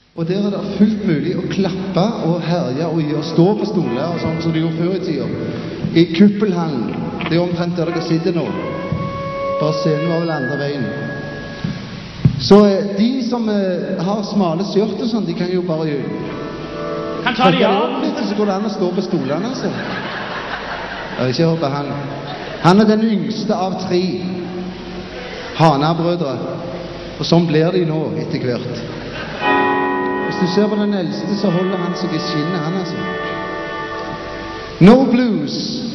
Og der er det fullt mulig å klappe og herje og stå på stoler og sånn som de gjorde før i tiden. I Kuppelhallen, det er omtrent der dere sitter nå. Bare scenen var vel andre veien. Så de som har smale skjørt og sånn, de kan jo bare kan ta det av. Så går det an å stå på stolene, altså. Jeg vil ikke høre på han. Han er den yngste av 3 Hana-brødre. Og sånn blir de nå etter hvert. Hvis du ser på den eldste, så holder han seg i skinnet, han altså. No blues.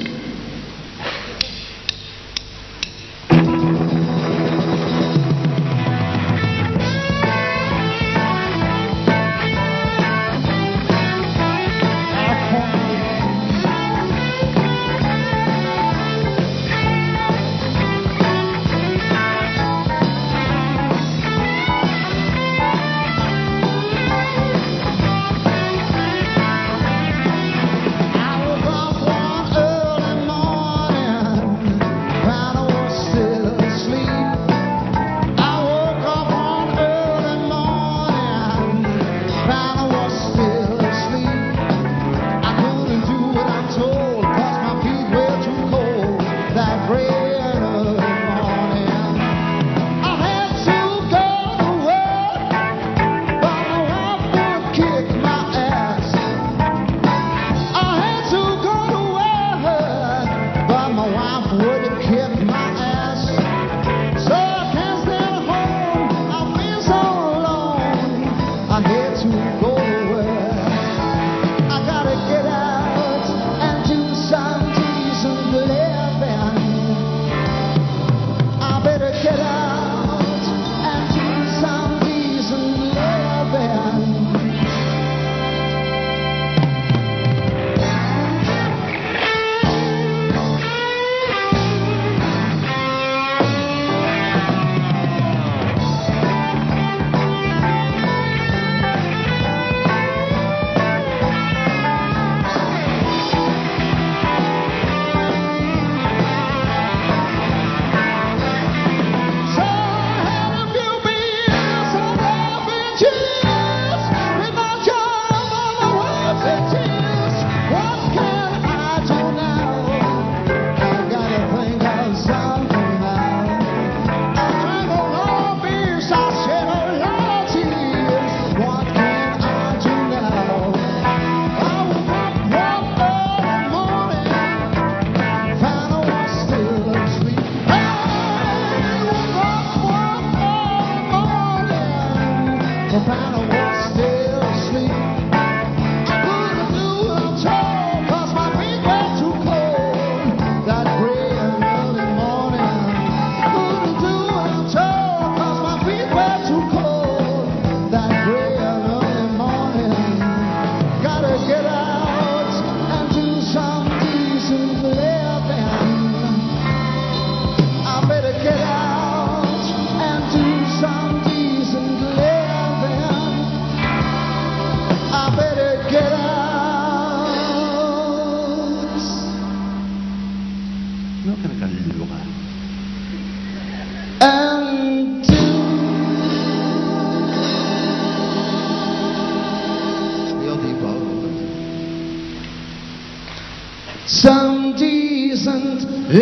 Some decent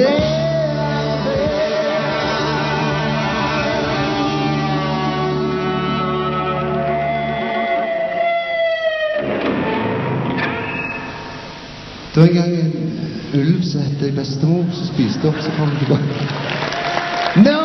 Det var en gang en ulv som hette bestemor, som spiste opp, så kom han tilbake. No!